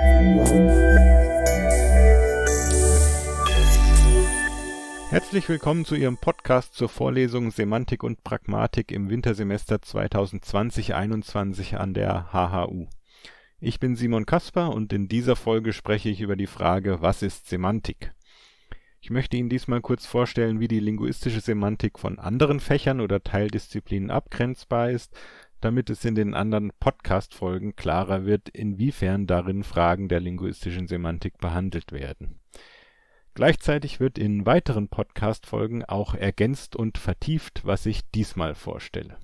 Herzlich willkommen zu Ihrem Podcast zur Vorlesung Semantik und Pragmatik im Wintersemester 2020/21 an der HHU. Ich bin Simon Kasper und in dieser Folge spreche ich über die Frage, was ist Semantik? Ich möchte Ihnen diesmal kurz vorstellen, wie die linguistische Semantik von anderen Fächern oder Teildisziplinen abgrenzbar ist, damit es in den anderen Podcast-Folgen klarer wird, inwiefern darin Fragen der linguistischen Semantik behandelt werden. Gleichzeitig wird in weiteren Podcast-Folgen auch ergänzt und vertieft, was ich diesmal vorstelle.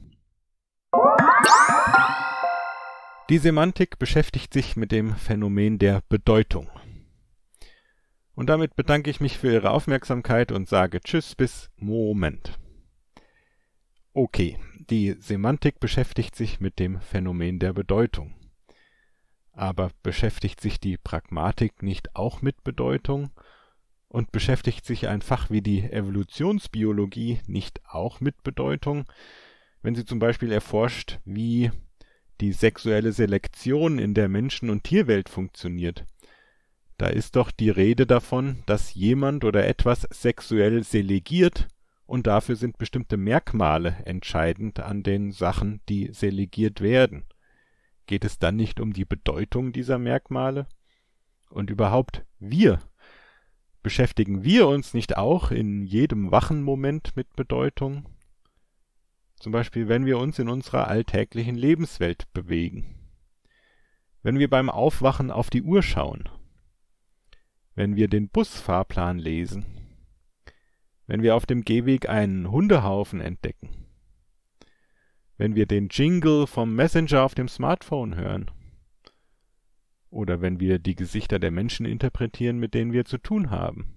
Die Semantik beschäftigt sich mit dem Phänomen der Bedeutung. Und damit bedanke ich mich für Ihre Aufmerksamkeit und sage Tschüss bis Moment. Okay, die Semantik beschäftigt sich mit dem Phänomen der Bedeutung. Aber beschäftigt sich die Pragmatik nicht auch mit Bedeutung? Und beschäftigt sich ein Fach wie die Evolutionsbiologie nicht auch mit Bedeutung, wenn sie zum Beispiel erforscht, wie die sexuelle Selektion in der Menschen- und Tierwelt funktioniert? Da ist doch die Rede davon, dass jemand oder etwas sexuell selegiert und dafür sind bestimmte Merkmale entscheidend an den Sachen, die selegiert werden. Geht es dann nicht um die Bedeutung dieser Merkmale? Und überhaupt, beschäftigen wir uns nicht auch in jedem wachen Moment mit Bedeutung? Zum Beispiel, wenn wir uns in unserer alltäglichen Lebenswelt bewegen. Wenn wir beim Aufwachen auf die Uhr schauen. Wenn wir den Busfahrplan lesen. Wenn wir auf dem Gehweg einen Hundehaufen entdecken. Wenn wir den Jingle vom Messenger auf dem Smartphone hören. Oder wenn wir die Gesichter der Menschen interpretieren, mit denen wir zu tun haben.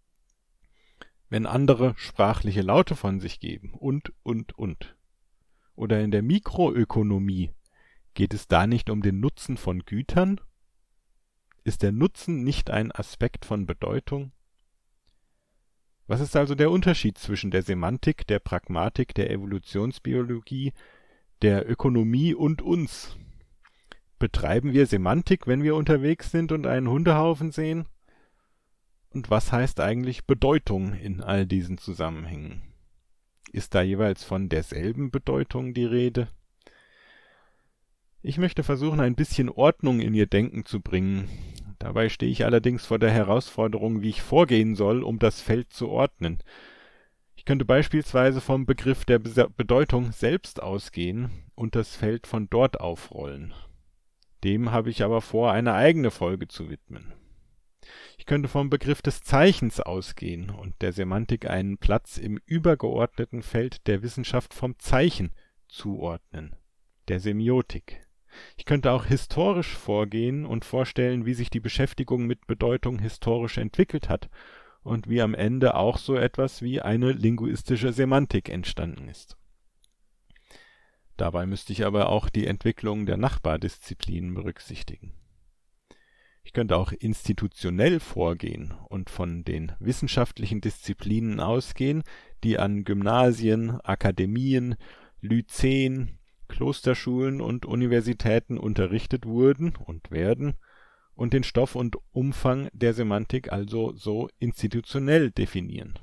Wenn andere sprachliche Laute von sich geben und. Oder in der Mikroökonomie, geht es da nicht um den Nutzen von Gütern? Ist der Nutzen nicht ein Aspekt von Bedeutung? Was ist also der Unterschied zwischen der Semantik, der Pragmatik, der Evolutionsbiologie, der Ökonomie und uns? Betreiben wir Semantik, wenn wir unterwegs sind und einen Hundehaufen sehen? Und was heißt eigentlich Bedeutung in all diesen Zusammenhängen? Ist da jeweils von derselben Bedeutung die Rede? Ich möchte versuchen, ein bisschen Ordnung in Ihr Denken zu bringen. Dabei stehe ich allerdings vor der Herausforderung, wie ich vorgehen soll, um das Feld zu ordnen. Ich könnte beispielsweise vom Begriff der Bedeutung selbst ausgehen und das Feld von dort aufrollen. Dem habe ich aber vor, eine eigene Folge zu widmen. Ich könnte vom Begriff des Zeichens ausgehen und der Semantik einen Platz im übergeordneten Feld der Wissenschaft vom Zeichen zuordnen, der Semiotik. Ich könnte auch historisch vorgehen und vorstellen, wie sich die Beschäftigung mit Bedeutung historisch entwickelt hat und wie am Ende auch so etwas wie eine linguistische Semantik entstanden ist. Dabei müsste ich aber auch die Entwicklung der Nachbardisziplinen berücksichtigen. Ich könnte auch institutionell vorgehen und von den wissenschaftlichen Disziplinen ausgehen, die an Gymnasien, Akademien, Lyzeen, Klosterschulen und Universitäten unterrichtet wurden und werden und den Stoff und Umfang der Semantik also so institutionell definieren.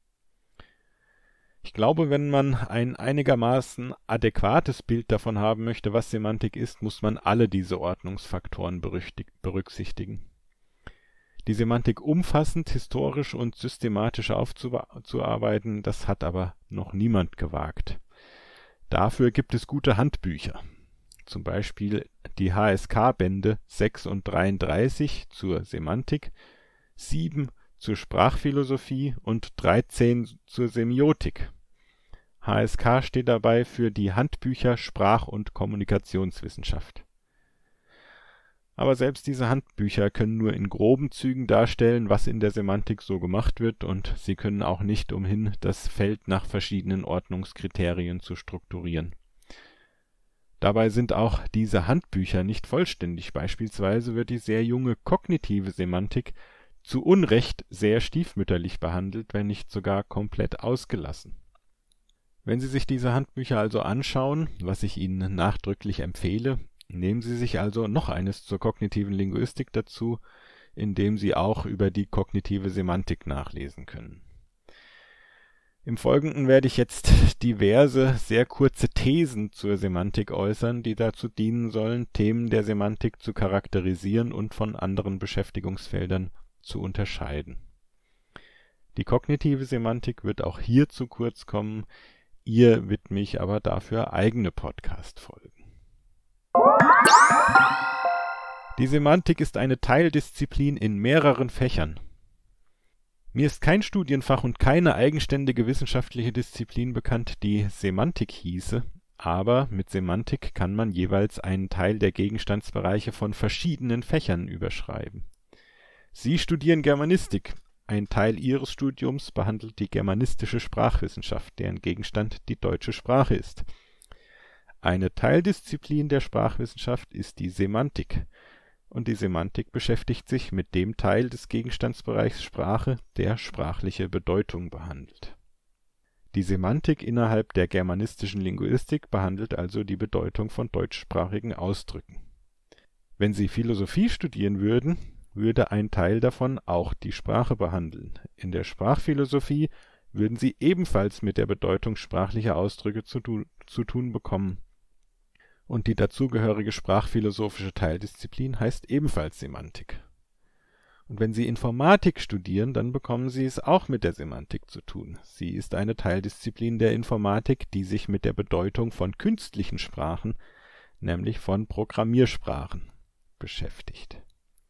Ich glaube, wenn man ein einigermaßen adäquates Bild davon haben möchte, was Semantik ist, muss man alle diese Ordnungsfaktoren berücksichtigen. Die Semantik umfassend, historisch und systematisch aufzuarbeiten, das hat aber noch niemand gewagt. Dafür gibt es gute Handbücher, zum Beispiel die HSK-Bände 6 und 33 zur Semantik, 7 zur Sprachphilosophie und 13 zur Semiotik. HSK steht dabei für die Handbücher Sprach- und Kommunikationswissenschaft. Aber selbst diese Handbücher können nur in groben Zügen darstellen, was in der Semantik so gemacht wird, und sie können auch nicht umhin, das Feld nach verschiedenen Ordnungskriterien zu strukturieren. Dabei sind auch diese Handbücher nicht vollständig. Beispielsweise wird die sehr junge kognitive Semantik zu Unrecht sehr stiefmütterlich behandelt, wenn nicht sogar komplett ausgelassen. Wenn Sie sich diese Handbücher also anschauen, was ich Ihnen nachdrücklich empfehle, Nehmen Sie sich also noch eines zur kognitiven Linguistik dazu, indem Sie auch über die kognitive Semantik nachlesen können. Im Folgenden werde ich jetzt diverse, sehr kurze Thesen zur Semantik äußern, die dazu dienen sollen, Themen der Semantik zu charakterisieren und von anderen Beschäftigungsfeldern zu unterscheiden. Die kognitive Semantik wird auch hier zu kurz kommen, ihr widme ich aber dafür eigene Podcast-Folgen. Die Semantik ist eine Teildisziplin in mehreren Fächern. Mir ist kein Studienfach und keine eigenständige wissenschaftliche Disziplin bekannt, die Semantik hieße, aber mit Semantik kann man jeweils einen Teil der Gegenstandsbereiche von verschiedenen Fächern überschreiben. Sie studieren Germanistik. Ein Teil Ihres Studiums behandelt die germanistische Sprachwissenschaft, deren Gegenstand die deutsche Sprache ist. Eine Teildisziplin der Sprachwissenschaft ist die Semantik. Und die Semantik beschäftigt sich mit dem Teil des Gegenstandsbereichs Sprache, der sprachliche Bedeutung behandelt. Die Semantik innerhalb der germanistischen Linguistik behandelt also die Bedeutung von deutschsprachigen Ausdrücken. Wenn Sie Philosophie studieren würden, würde ein Teil davon auch die Sprache behandeln. In der Sprachphilosophie würden Sie ebenfalls mit der Bedeutung sprachlicher Ausdrücke zu tun bekommen. Und die dazugehörige sprachphilosophische Teildisziplin heißt ebenfalls Semantik. Und wenn Sie Informatik studieren, dann bekommen Sie es auch mit der Semantik zu tun. Sie ist eine Teildisziplin der Informatik, die sich mit der Bedeutung von künstlichen Sprachen, nämlich von Programmiersprachen, beschäftigt.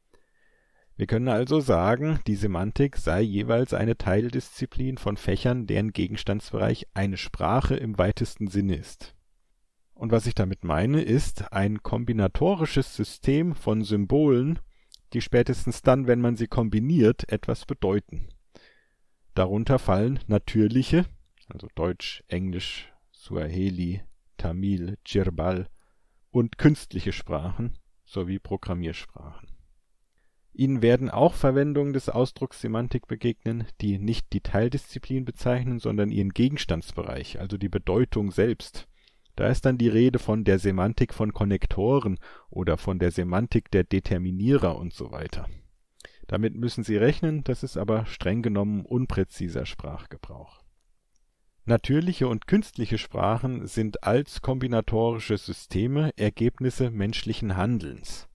Wir können also sagen, die Semantik sei jeweils eine Teildisziplin von Fächern, deren Gegenstandsbereich eine Sprache im weitesten Sinne ist. Und was ich damit meine, ist ein kombinatorisches System von Symbolen, die spätestens dann, wenn man sie kombiniert, etwas bedeuten. Darunter fallen natürliche, also Deutsch, Englisch, Suaheli, Tamil, Djirbal, und künstliche Sprachen sowie Programmiersprachen. Ihnen werden auch Verwendungen des Ausdrucks Semantik begegnen, die nicht die Teildisziplin bezeichnen, sondern ihren Gegenstandsbereich, also die Bedeutung selbst. Da ist dann die Rede von der Semantik von Konnektoren oder von der Semantik der Determinierer und so weiter. Damit müssen Sie rechnen, das ist aber streng genommen unpräziser Sprachgebrauch. Natürliche und künstliche Sprachen sind als kombinatorische Systeme Ergebnisse menschlichen Handelns.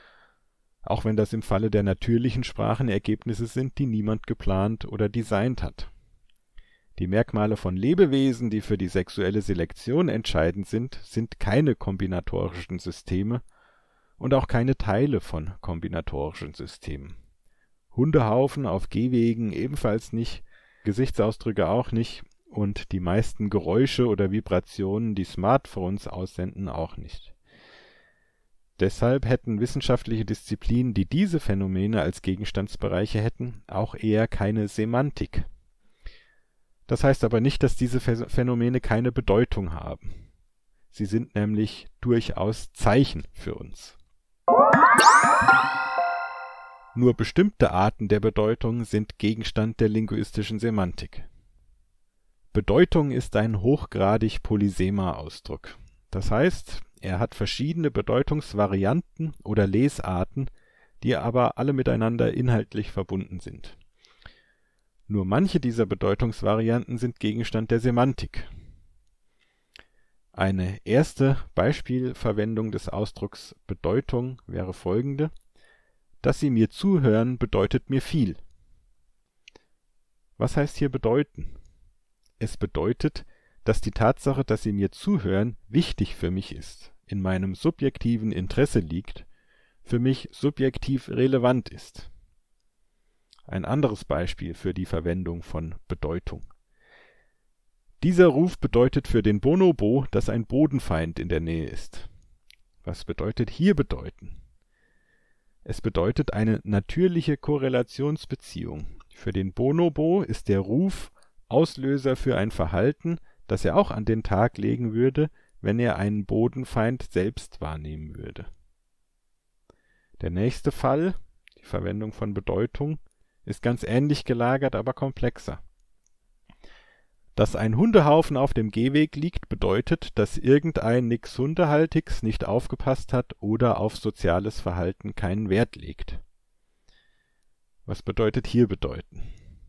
Auch wenn das im Falle der natürlichen Sprachen Ergebnisse sind, die niemand geplant oder designt hat. Die Merkmale von Lebewesen, die für die sexuelle Selektion entscheidend sind, sind keine kombinatorischen Systeme und auch keine Teile von kombinatorischen Systemen. Hundehaufen auf Gehwegen ebenfalls nicht, Gesichtsausdrücke auch nicht und die meisten Geräusche oder Vibrationen, die Smartphones aussenden, auch nicht. Deshalb hätten wissenschaftliche Disziplinen, die diese Phänomene als Gegenstandsbereiche hätten, auch eher keine Semantik. Das heißt aber nicht, dass diese Phänomene keine Bedeutung haben. Sie sind nämlich durchaus Zeichen für uns. Nur bestimmte Arten der Bedeutung sind Gegenstand der linguistischen Semantik. Bedeutung ist ein hochgradig polysemer Ausdruck. Das heißt, er hat verschiedene Bedeutungsvarianten oder Lesarten, die aber alle miteinander inhaltlich verbunden sind. Nur manche dieser Bedeutungsvarianten sind Gegenstand der Semantik. Eine erste Beispielverwendung des Ausdrucks Bedeutung wäre folgende: Dass Sie mir zuhören, bedeutet mir viel. Was heißt hier bedeuten? Es bedeutet, dass die Tatsache, dass Sie mir zuhören, wichtig für mich ist, in meinem subjektiven Interesse liegt, für mich subjektiv relevant ist. Ein anderes Beispiel für die Verwendung von Bedeutung. Dieser Ruf bedeutet für den Bonobo, dass ein Bodenfeind in der Nähe ist. Was bedeutet hier bedeuten? Es bedeutet eine natürliche Korrelationsbeziehung. Für den Bonobo ist der Ruf Auslöser für ein Verhalten, das er auch an den Tag legen würde, wenn er einen Bodenfeind selbst wahrnehmen würde. Der nächste Fall, die Verwendung von Bedeutung, ist ganz ähnlich gelagert, aber komplexer. Dass ein Hundehaufen auf dem Gehweg liegt, bedeutet, dass irgendein nix Hundehaltiges nicht aufgepasst hat oder auf soziales Verhalten keinen Wert legt. Was bedeutet hier bedeuten?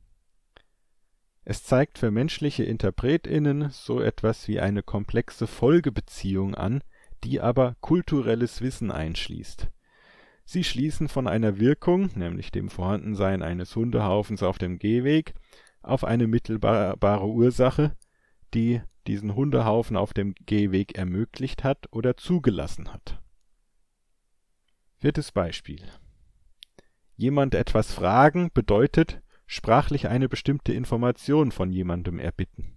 Es zeigt für menschliche InterpretInnen so etwas wie eine komplexe Folgebeziehung an, die aber kulturelles Wissen einschließt. Sie schließen von einer Wirkung, nämlich dem Vorhandensein eines Hundehaufens auf dem Gehweg, auf eine mittelbare Ursache, die diesen Hundehaufen auf dem Gehweg ermöglicht hat oder zugelassen hat. Viertes Beispiel. Jemand etwas fragen bedeutet sprachlich eine bestimmte Information von jemandem erbitten.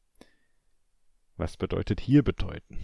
Was bedeutet hier bedeuten?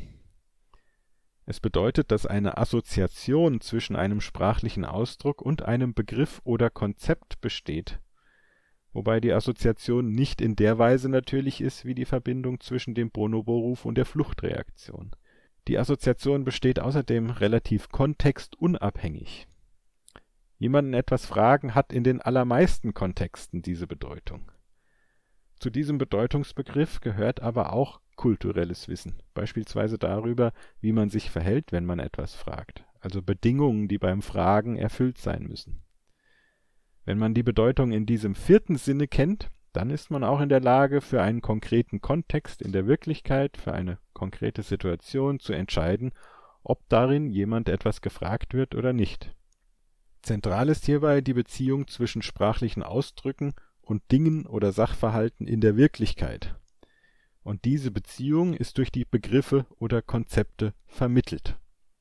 Es bedeutet, dass eine Assoziation zwischen einem sprachlichen Ausdruck und einem Begriff oder Konzept besteht, wobei die Assoziation nicht in der Weise natürlich ist wie die Verbindung zwischen dem Bonobo-Ruf und der Fluchtreaktion. Die Assoziation besteht außerdem relativ kontextunabhängig. Jemanden etwas fragen hat in den allermeisten Kontexten diese Bedeutung. Zu diesem Bedeutungsbegriff gehört aber auch kulturelles Wissen, beispielsweise darüber, wie man sich verhält, wenn man etwas fragt, also Bedingungen, die beim Fragen erfüllt sein müssen. Wenn man die Bedeutung in diesem vierten Sinne kennt, dann ist man auch in der Lage, für einen konkreten Kontext in der Wirklichkeit, für eine konkrete Situation zu entscheiden, ob darin jemand etwas gefragt wird oder nicht. Zentral ist hierbei die Beziehung zwischen sprachlichen Ausdrücken und Dingen oder Sachverhalten in der Wirklichkeit. Und diese Beziehung ist durch die Begriffe oder Konzepte vermittelt.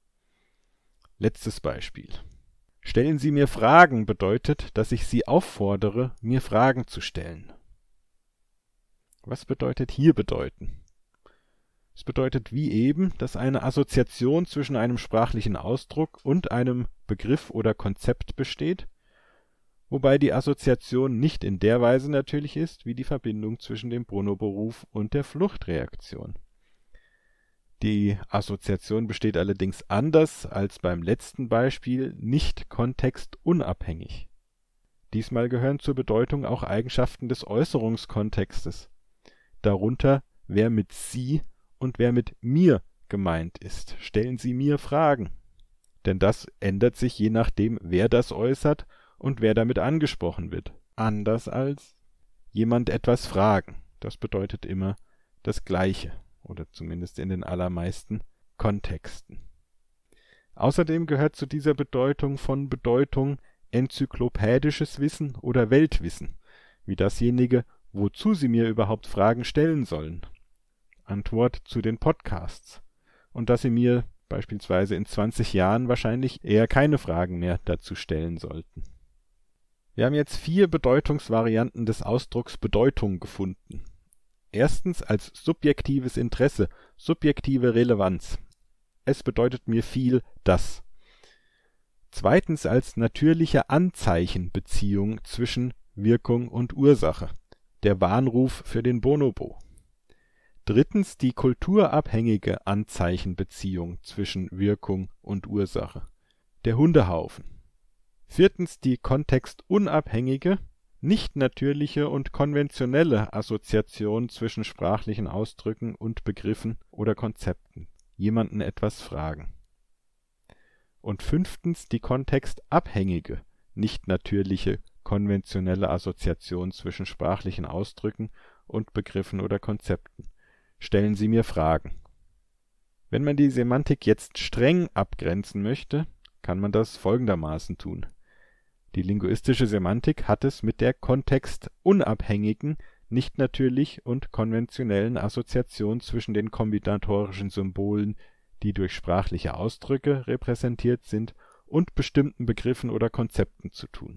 Letztes Beispiel. Stellen Sie mir Fragen bedeutet, dass ich Sie auffordere, mir Fragen zu stellen. Was bedeutet hier bedeuten? Es bedeutet wie eben, dass eine Assoziation zwischen einem sprachlichen Ausdruck und einem Begriff oder Konzept besteht, wobei die Assoziation nicht in der Weise natürlich ist, wie die Verbindung zwischen dem Bonobo-Ruf und der Fluchtreaktion. Die Assoziation besteht allerdings anders als beim letzten Beispiel nicht kontextunabhängig. Diesmal gehören zur Bedeutung auch Eigenschaften des Äußerungskontextes, darunter wer mit Sie und wer mit mir gemeint ist. Stellen Sie mir Fragen. Denn das ändert sich je nachdem, wer das äußert und wer damit angesprochen wird. Anders als jemand etwas fragen. Das bedeutet immer das Gleiche oder zumindest in den allermeisten Kontexten. Außerdem gehört zu dieser Bedeutung von Bedeutung enzyklopädisches Wissen oder Weltwissen, wie dasjenige, wozu Sie mir überhaupt Fragen stellen sollen. Antwort zu den Podcasts. Und dass Sie mir beispielsweise in 20 Jahren wahrscheinlich eher keine Fragen mehr dazu stellen sollten. Wir haben jetzt 4 Bedeutungsvarianten des Ausdrucks Bedeutung gefunden. Erstens als subjektives Interesse, subjektive Relevanz. Es bedeutet mir viel, dass. Zweitens als natürliche Anzeichenbeziehung zwischen Wirkung und Ursache. Der Warnruf für den Bonobo. Drittens die kulturabhängige Anzeichenbeziehung zwischen Wirkung und Ursache. Der Hundehaufen. Viertens die kontextunabhängige, nicht natürliche und konventionelle Assoziation zwischen sprachlichen Ausdrücken und Begriffen oder Konzepten. Jemanden etwas fragen. Und fünftens die kontextabhängige, nicht natürliche, konventionelle Assoziation zwischen sprachlichen Ausdrücken und Begriffen oder Konzepten. Stellen Sie mir Fragen. Wenn man die Semantik jetzt streng abgrenzen möchte, kann man das folgendermaßen tun. Die linguistische Semantik hat es mit der kontextunabhängigen, nicht natürlich und konventionellen Assoziation zwischen den kombinatorischen Symbolen, die durch sprachliche Ausdrücke repräsentiert sind, und bestimmten Begriffen oder Konzepten zu tun.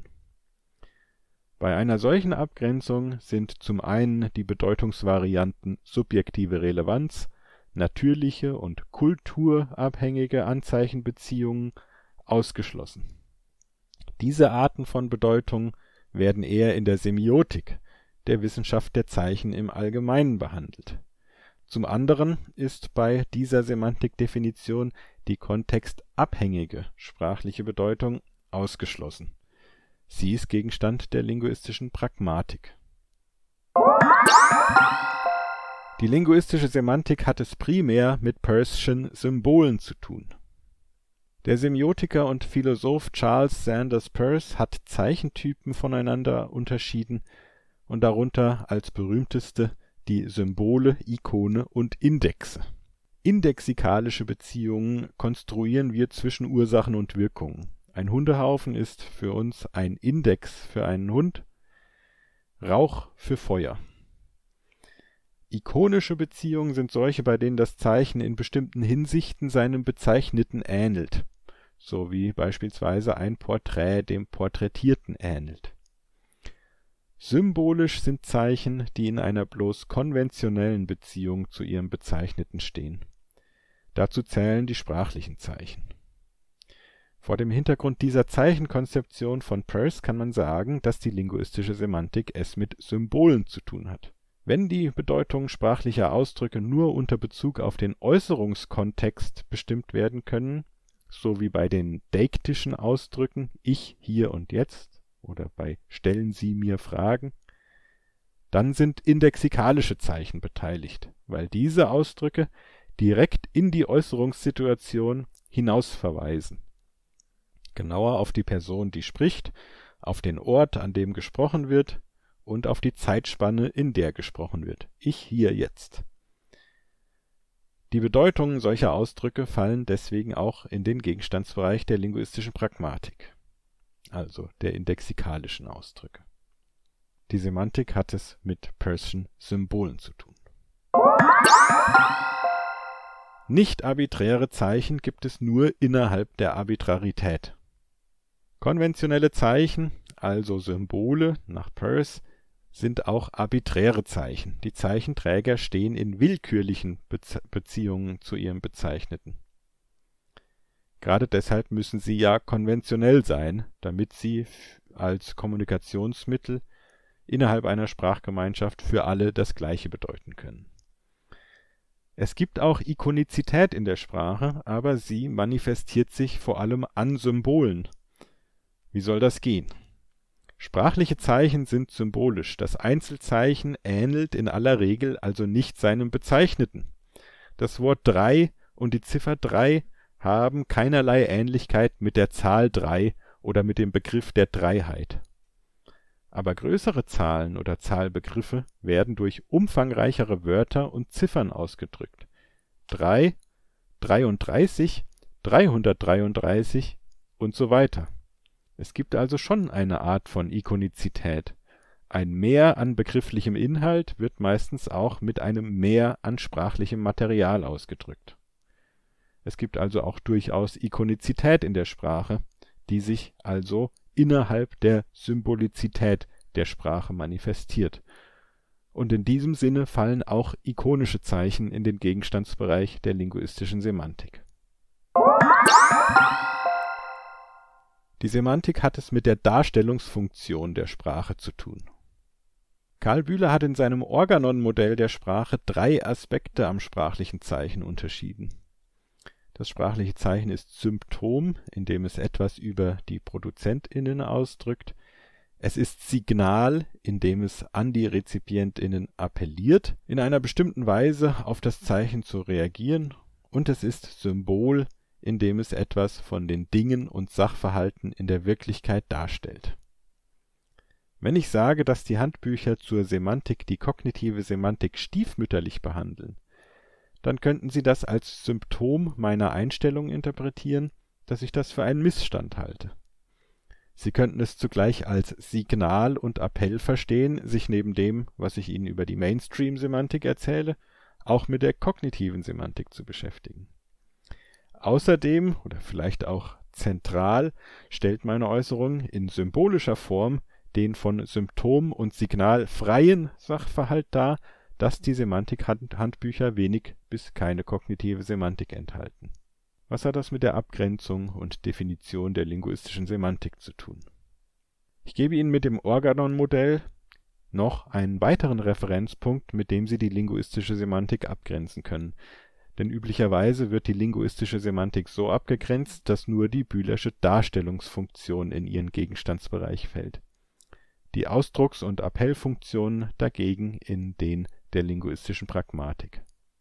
Bei einer solchen Abgrenzung sind zum einen die Bedeutungsvarianten subjektive Relevanz, natürliche und kulturabhängige Anzeichenbeziehungen ausgeschlossen. Diese Arten von Bedeutung werden eher in der Semiotik, der Wissenschaft der Zeichen im Allgemeinen, behandelt. Zum anderen ist bei dieser Semantikdefinition die kontextabhängige sprachliche Bedeutung ausgeschlossen. Sie ist Gegenstand der linguistischen Pragmatik. Die linguistische Semantik hat es primär mit Peirce'schen Symbolen zu tun. Der Semiotiker und Philosoph Charles Sanders Peirce hat Zeichentypen voneinander unterschieden und darunter als berühmteste die Symbole, Ikone und Indexe. Indexikalische Beziehungen konstruieren wir zwischen Ursachen und Wirkungen. Ein Hundehaufen ist für uns ein Index für einen Hund, Rauch für Feuer. Ikonische Beziehungen sind solche, bei denen das Zeichen in bestimmten Hinsichten seinem Bezeichneten ähnelt, so wie beispielsweise ein Porträt dem Porträtierten ähnelt. Symbolisch sind Zeichen, die in einer bloß konventionellen Beziehung zu ihrem Bezeichneten stehen. Dazu zählen die sprachlichen Zeichen. Vor dem Hintergrund dieser Zeichenkonzeption von Peirce kann man sagen, dass die linguistische Semantik es mit Symbolen zu tun hat. Wenn die Bedeutungen sprachlicher Ausdrücke nur unter Bezug auf den Äußerungskontext bestimmt werden können, so wie bei den deiktischen Ausdrücken ich, hier und jetzt oder bei stellen Sie mir Fragen, dann sind indexikalische Zeichen beteiligt, weil diese Ausdrücke direkt in die Äußerungssituation hinausverweisen. Genauer auf die Person, die spricht, auf den Ort, an dem gesprochen wird und auf die Zeitspanne, in der gesprochen wird. Ich, hier, jetzt. Die Bedeutungen solcher Ausdrücke fallen deswegen auch in den Gegenstandsbereich der linguistischen Pragmatik, also der indexikalischen Ausdrücke. Die Semantik hat es mit Peirce'schen Symbolen zu tun. Nicht-arbiträre Zeichen gibt es nur innerhalb der Arbitrarität. Konventionelle Zeichen, also Symbole nach Peirce, sind auch arbiträre Zeichen. Die Zeichenträger stehen in willkürlichen Beziehungen zu ihrem Bezeichneten. Gerade deshalb müssen sie ja konventionell sein, damit sie als Kommunikationsmittel innerhalb einer Sprachgemeinschaft für alle das Gleiche bedeuten können. Es gibt auch Ikonizität in der Sprache, aber sie manifestiert sich vor allem an Symbolen. Wie soll das gehen? Sprachliche Zeichen sind symbolisch. Das Einzelzeichen ähnelt in aller Regel also nicht seinem Bezeichneten. Das Wort 3 und die Ziffer 3 haben keinerlei Ähnlichkeit mit der Zahl 3 oder mit dem Begriff der Dreiheit. Aber größere Zahlen oder Zahlbegriffe werden durch umfangreichere Wörter und Ziffern ausgedrückt. 3, 33, 333 und so weiter. Es gibt also schon eine Art von Ikonizität. Ein Mehr an begrifflichem Inhalt wird meistens auch mit einem Mehr an sprachlichem Material ausgedrückt. Es gibt also auch durchaus Ikonizität in der Sprache, die sich also innerhalb der Symbolizität der Sprache manifestiert. Und in diesem Sinne fallen auch ikonische Zeichen in den Gegenstandsbereich der linguistischen Semantik. Die Semantik hat es mit der Darstellungsfunktion der Sprache zu tun. Karl Bühler hat in seinem Organon-Modell der Sprache 3 Aspekte am sprachlichen Zeichen unterschieden. Das sprachliche Zeichen ist Symptom, indem es etwas über die ProduzentInnen ausdrückt. Es ist Signal, indem es an die RezipientInnen appelliert, in einer bestimmten Weise auf das Zeichen zu reagieren. Und es ist Symbol, indem es etwas von den Dingen und Sachverhalten in der Wirklichkeit darstellt. Wenn ich sage, dass die Handbücher zur Semantik die kognitive Semantik stiefmütterlich behandeln, dann könnten Sie das als Symptom meiner Einstellung interpretieren, dass ich das für einen Missstand halte. Sie könnten es zugleich als Signal und Appell verstehen, sich neben dem, was ich Ihnen über die Mainstream-Semantik erzähle, auch mit der kognitiven Semantik zu beschäftigen. Außerdem, oder vielleicht auch zentral, stellt meine Äußerung in symbolischer Form den von Symptom und Signal freien Sachverhalt dar, dass die Semantik-Handbücher wenig bis keine kognitive Semantik enthalten. Was hat das mit der Abgrenzung und Definition der linguistischen Semantik zu tun? Ich gebe Ihnen mit dem Organon-Modell noch einen weiteren Referenzpunkt, mit dem Sie die linguistische Semantik abgrenzen können. Denn üblicherweise wird die linguistische Semantik so abgegrenzt, dass nur die Bühlersche Darstellungsfunktion in ihren Gegenstandsbereich fällt. Die Ausdrucks- und Appellfunktionen dagegen in den der linguistischen Pragmatik.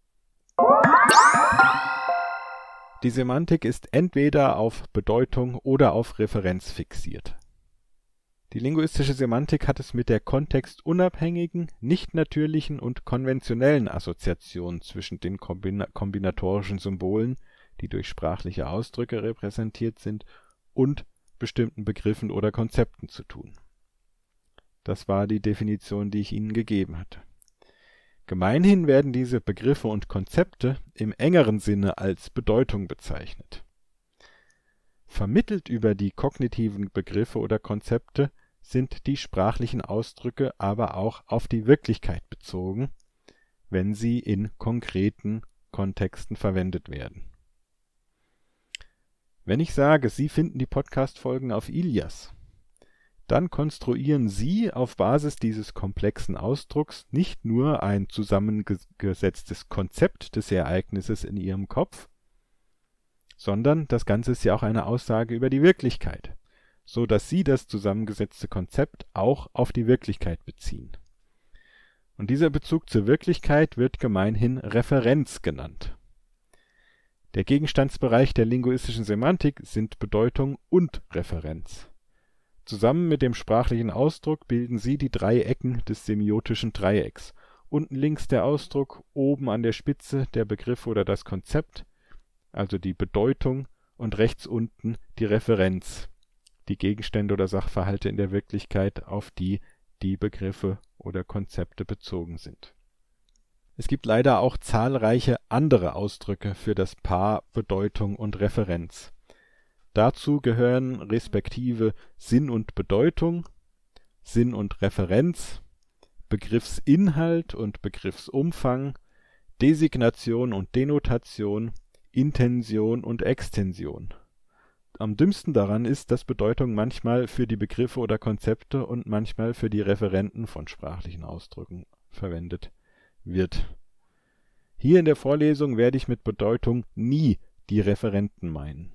Die Semantik ist entweder auf Bedeutung oder auf Referenz fixiert. Die linguistische Semantik hat es mit der kontextunabhängigen, nicht natürlichen und konventionellen Assoziation zwischen den kombinatorischen Symbolen, die durch sprachliche Ausdrücke repräsentiert sind, und bestimmten Begriffen oder Konzepten zu tun. Das war die Definition, die ich Ihnen gegeben hatte. Gemeinhin werden diese Begriffe und Konzepte im engeren Sinne als Bedeutung bezeichnet. Vermittelt über die kognitiven Begriffe oder Konzepte sind die sprachlichen Ausdrücke aber auch auf die Wirklichkeit bezogen, wenn sie in konkreten Kontexten verwendet werden. Wenn ich sage, Sie finden die Podcast-Folgen auf Ilias, dann konstruieren Sie auf Basis dieses komplexen Ausdrucks nicht nur ein zusammengesetztes Konzept des Ereignisses in Ihrem Kopf, sondern das Ganze ist ja auch eine Aussage über die Wirklichkeit, so dass Sie das zusammengesetzte Konzept auch auf die Wirklichkeit beziehen. Und dieser Bezug zur Wirklichkeit wird gemeinhin Referenz genannt. Der Gegenstandsbereich der linguistischen Semantik sind Bedeutung und Referenz. Zusammen mit dem sprachlichen Ausdruck bilden sie die drei Ecken des semiotischen Dreiecks. Unten links der Ausdruck, oben an der Spitze der Begriff oder das Konzept, also die Bedeutung, und rechts unten die Referenz, die Gegenstände oder Sachverhalte in der Wirklichkeit, auf die die Begriffe oder Konzepte bezogen sind. Es gibt leider auch zahlreiche andere Ausdrücke für das Paar Bedeutung und Referenz. Dazu gehören respektive Sinn und Bedeutung, Sinn und Referenz, Begriffsinhalt und Begriffsumfang, Designation und Denotation, Intention und Extension. Am dümmsten daran ist, dass Bedeutung manchmal für die Begriffe oder Konzepte und manchmal für die Referenten von sprachlichen Ausdrücken verwendet wird. Hier in der Vorlesung werde ich mit Bedeutung nie die Referenten meinen.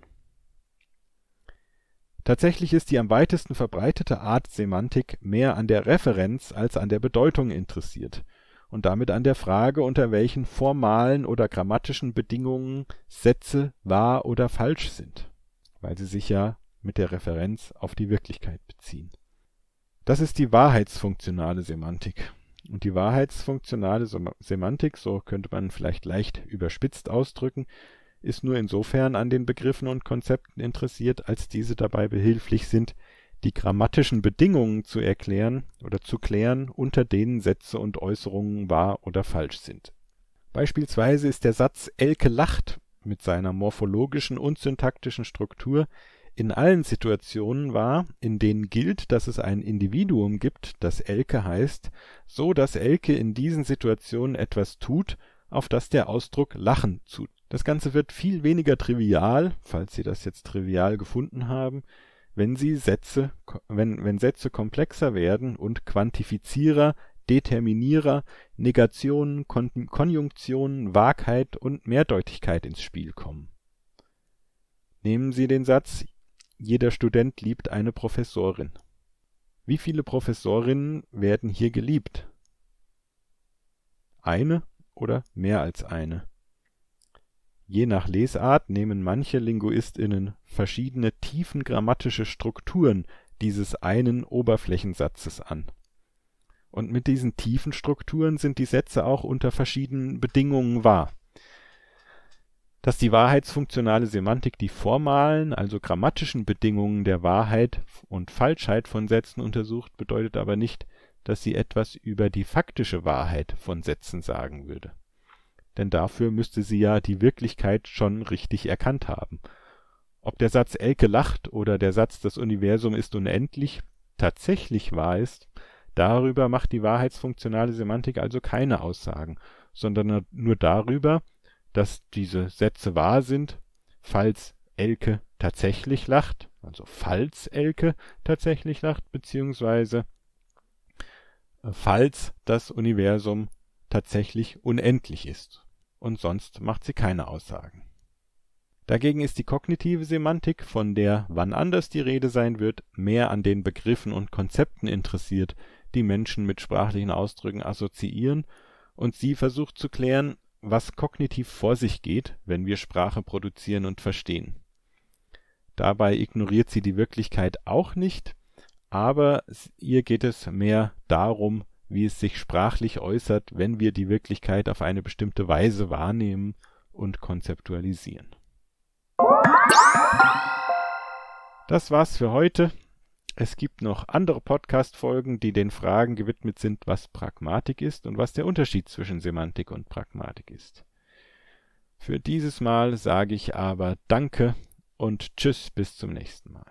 Tatsächlich ist die am weitesten verbreitete Art Semantik mehr an der Referenz als an der Bedeutung interessiert und damit an der Frage, unter welchen formalen oder grammatischen Bedingungen Sätze wahr oder falsch sind, weil sie sich ja mit der Referenz auf die Wirklichkeit beziehen. Das ist die wahrheitsfunktionale Semantik. Und die wahrheitsfunktionale Semantik, so könnte man vielleicht leicht überspitzt ausdrücken, ist nur insofern an den Begriffen und Konzepten interessiert, als diese dabei behilflich sind, die grammatischen Bedingungen zu erklären oder zu klären, unter denen Sätze und Äußerungen wahr oder falsch sind. Beispielsweise ist der Satz Elke lacht mit seiner morphologischen und syntaktischen Struktur in allen Situationen wahr, in denen gilt, dass es ein Individuum gibt, das Elke heißt, so dass Elke in diesen Situationen etwas tut, auf das der Ausdruck lachen zutrifft. Das Ganze wird viel weniger trivial, falls Sie das jetzt trivial gefunden haben, wenn Sätze komplexer werden und Quantifizierer, Determinierer, Negationen, Konjunktionen, Wahrheit und Mehrdeutigkeit ins Spiel kommen. Nehmen Sie den Satz: Jeder Student liebt eine Professorin. Wie viele Professorinnen werden hier geliebt? Eine oder mehr als eine? Je nach Lesart nehmen manche LinguistInnen verschiedene tiefengrammatische Strukturen dieses einen Oberflächensatzes an. Und mit diesen tiefen Strukturen sind die Sätze auch unter verschiedenen Bedingungen wahr. Dass die wahrheitsfunktionale Semantik die formalen, also grammatischen Bedingungen der Wahrheit und Falschheit von Sätzen untersucht, bedeutet aber nicht, dass sie etwas über die faktische Wahrheit von Sätzen sagen würde. Denn dafür müsste sie ja die Wirklichkeit schon richtig erkannt haben. Ob der Satz Elke lacht oder der Satz Das Universum ist unendlich tatsächlich wahr ist, darüber macht die wahrheitsfunktionale Semantik also keine Aussagen, sondern nur darüber, dass diese Sätze wahr sind, falls Elke tatsächlich lacht, also falls Elke tatsächlich lacht, beziehungsweise falls das Universum tatsächlich unendlich ist. Und sonst macht sie keine Aussagen. Dagegen ist die kognitive Semantik, von der wann anders die Rede sein wird, mehr an den Begriffen und Konzepten interessiert, die Menschen mit sprachlichen Ausdrücken assoziieren und sie versucht zu klären, was kognitiv vor sich geht, wenn wir Sprache produzieren und verstehen. Dabei ignoriert sie die Wirklichkeit auch nicht, aber ihr geht es mehr darum, wie es sich sprachlich äußert, wenn wir die Wirklichkeit auf eine bestimmte Weise wahrnehmen und konzeptualisieren. Das war's für heute. Es gibt noch andere Podcast-Folgen, die den Fragen gewidmet sind, was Pragmatik ist und was der Unterschied zwischen Semantik und Pragmatik ist. Für dieses Mal sage ich aber Danke und Tschüss, bis zum nächsten Mal.